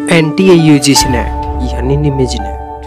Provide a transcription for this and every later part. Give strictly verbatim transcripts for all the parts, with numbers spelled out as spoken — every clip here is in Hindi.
N T A U G C NET यानी निमिज नेट।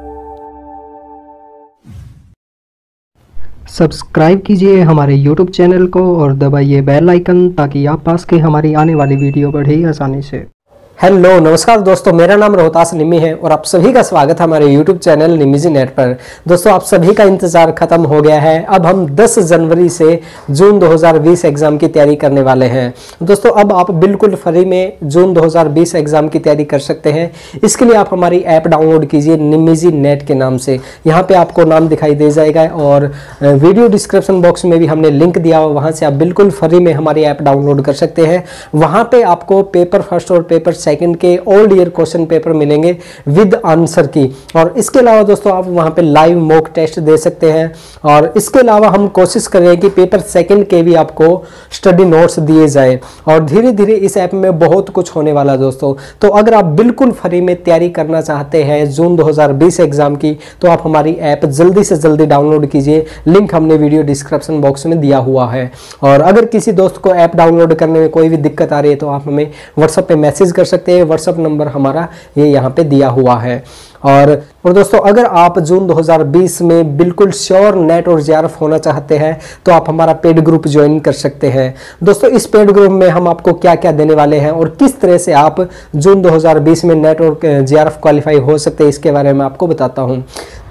सब्सक्राइब कीजिए हमारे यूट्यूब चैनल को और दबाइए बेल आइकन ताकि आप पास के हमारी आने वाली वीडियो बढ़े ही आसानी से। हेलो नमस्कार दोस्तों, मेरा नाम रोहतास निम्मी है और आप सभी का स्वागत है हमारे यूट्यूब चैनल निमिज नेट पर। दोस्तों आप सभी का इंतजार खत्म हो गया है। अब हम दस जनवरी से जून दो हज़ार बीस एग्जाम की तैयारी करने वाले हैं। दोस्तों अब आप बिल्कुल फ्री में जून दो हज़ार बीस एग्जाम की तैयारी कर सकते हैं। इसके लिए आप हमारी ऐप डाउनलोड कीजिए निमिजी नेट के नाम से। यहाँ पे आपको नाम दिखाई दे जाएगा और वीडियो डिस्क्रिप्शन बॉक्स में भी हमने लिंक दिया हुआ, वहाँ से आप बिल्कुल फ्री में हमारी ऐप डाउनलोड कर सकते हैं। वहाँ पे आपको पेपर फर्स्ट और पेपर सेकंड के ऑल ईयर क्वेश्चन पेपर मिलेंगे विद आंसर की। और इसके अलावा दोस्तों आप वहां पे लाइव मॉक टेस्ट दे सकते हैं। और इसके अलावा हम कोशिश कर रहे हैं कि पेपर सेकंड के भी आपको स्टडी नोट्स दिए जाए। और धीरे धीरे इस ऐप में बहुत कुछ होने वाला है दोस्तों। तो अगर आप बिल्कुल फ्री में तैयारी करना चाहते हैं जून दो हज़ार बीस एग्जाम की, तो आप हमारी ऐप जल्दी से जल्दी डाउनलोड कीजिए। लिंक हमने वीडियो डिस्क्रिप्शन बॉक्स में दिया हुआ है। और अगर किसी दोस्त को ऐप डाउनलोड करने में कोई भी दिक्कत आ रही है तो आप हमें व्हाट्सएप पे मैसेज कर सकते हैं। व्हाट्सएप नंबर हमारा ये यहाँ पे दिया हुआ है। और और दोस्तों अगर आप जून दो हज़ार बीस में बिल्कुल श्योर नेट और जे आर एफ होना चाहते हैं तो आप हमारा पेड ग्रुप ज्वाइन कर सकते हैं। दोस्तों इस पेड ग्रुप में हम आपको क्या क्या देने वाले हैं और किस तरह से आप जून दो हज़ार बीस में नेट और जे आर एफ क्वालिफाई हो सकते हैं, इसके बारे में आपको बताता हूँ।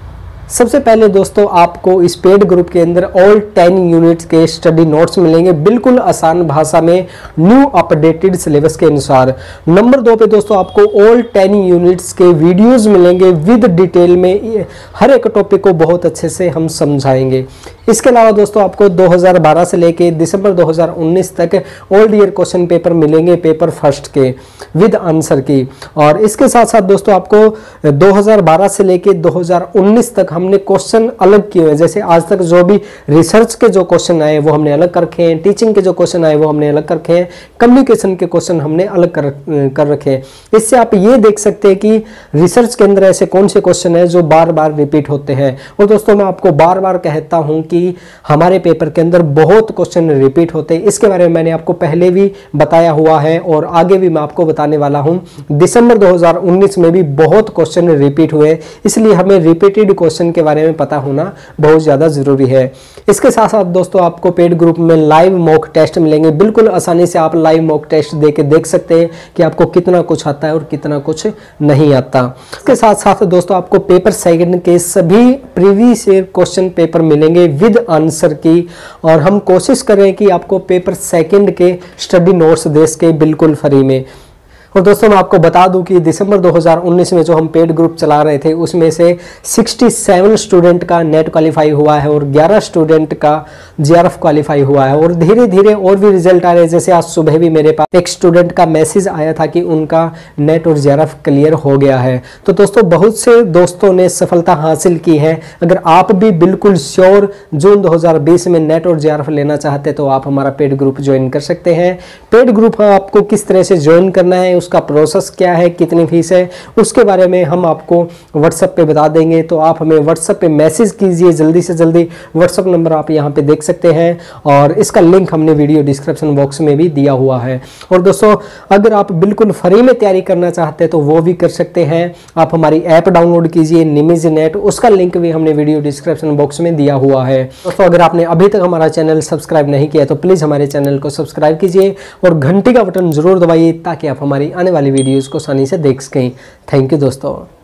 सबसे पहले दोस्तों आपको इस पेड ग्रुप के अंदर ऑल टेन यूनिट्स के स्टडी नोट्स मिलेंगे बिल्कुल आसान भाषा में, न्यू अपडेटेड सिलेबस के अनुसार। नंबर दो पे दोस्तों आपको ऑल टेन यूनिट्स के वीडियोस मिलेंगे विद डिटेल में, हर एक टॉपिक को बहुत अच्छे से हम समझाएंगे। इसके अलावा दोस्तों आपको दो हज़ार बारह से लेके दिसंबर दो हज़ार उन्नीस तक ओल्ड ईयर क्वेश्चन पेपर मिलेंगे पेपर फर्स्ट के विद आंसर की। और इसके साथ साथ दोस्तों आपको दो हज़ार बारह से लेके दो हज़ार उन्नीस तक हमने क्वेश्चन अलग किए हैं। जैसे आज तक जो भी रिसर्च के जो क्वेश्चन आए वो हमने अलग कर रखे हैं, टीचिंग के जो क्वेश्चन आए वो हमने अलग कर रखे हैं, कम्युनिकेशन के क्वेश्चन हमने अलग कर कर रखे हैं। इससे आप ये देख सकते हैं कि रिसर्च के अंदर ऐसे कौन से क्वेश्चन है जो बार बार रिपीट होते हैं। और दोस्तों मैं आपको बार बार कहता हूं कि हमारे पेपर के अंदर बहुत क्वेश्चन रिपीट होते हैं। इसके बारे में मैंने आपको पहले भी बताया हुआ है और आगे भी मैं आपको बताने वाला हूं। दिसंबर दो हज़ार उन्नीस में भी बहुत क्वेश्चन रिपीट हुए, इसलिए हमें रिपीटेड क्वेश्चन के बारे में पता होना बहुत ज्यादा जरूरी है। इसके साथ साथ दोस्तों आपको पेड ग्रुप में लाइव मॉक टेस्ट मिलेंगे। बिल्कुल आसानी से आप लाइव मॉक टेस्ट देके देख सकते हैं कि आपको कितना कुछ आता है और कितना कुछ नहीं आता। इसके साथ साथ दोस्तों आपको पेपर सेकंड के सभी प्रीवियस ईयर क्वेश्चन पेपर मिलेंगे विद आंसर की। और हम कोशिश करें कि आपको पेपर सेकंड के स्टडी नोट्स दे सके बिल्कुल फ्री में। और दोस्तों मैं आपको बता दूं कि दिसंबर दो हज़ार उन्नीस में जो हम पेड ग्रुप चला रहे थे उसमें से सड़सठ स्टूडेंट का नेट क्वालिफाई हुआ है और ग्यारह स्टूडेंट का जे आर एफ क्वालिफाई हुआ है। और धीरे धीरे और भी रिजल्ट आ रहे हैं। जैसे आज सुबह भी मेरे पास एक स्टूडेंट का मैसेज आया था कि उनका नेट और जे आर एफ क्लियर हो गया है। तो दोस्तों बहुत से दोस्तों ने सफलता हासिल की है। अगर आप भी बिल्कुल श्योर जून दो हज़ार बीस में नेट और जे आर एफ लेना चाहते तो आप हमारा पेड ग्रुप ज्वाइन कर सकते हैं। पेड ग्रुप आपको किस तरह से ज्वाइन करना है, उसका प्रोसेस क्या है, कितनी फीस है, उसके बारे में हम आपको व्हाट्सएप पे बता देंगे। तो आप हमें व्हाट्सएप पे मैसेज कीजिए जल्दी से जल्दी। व्हाट्सएप नंबर आप यहाँ पे देख सकते हैं और इसका लिंक हमने वीडियो डिस्क्रिप्शन बॉक्स में भी दिया हुआ है। और दोस्तों अगर आप बिल्कुल फ्री में तैयारी करना चाहते हैं तो वो भी कर सकते हैं। आप हमारी ऐप डाउनलोड कीजिए निमिज नेट, उसका लिंक भी हमने वीडियो डिस्क्रिप्शन बॉक्स में दिया हुआ है। दोस्तों अगर आपने अभी तक हमारा चैनल सब्सक्राइब नहीं किया तो प्लीज हमारे चैनल को सब्सक्राइब कीजिए और घंटी का बटन जरूर दबाइए ताकि आप हमारी आने वाली वीडियोस को आसानी से देख सकें। थैंक यू दोस्तों।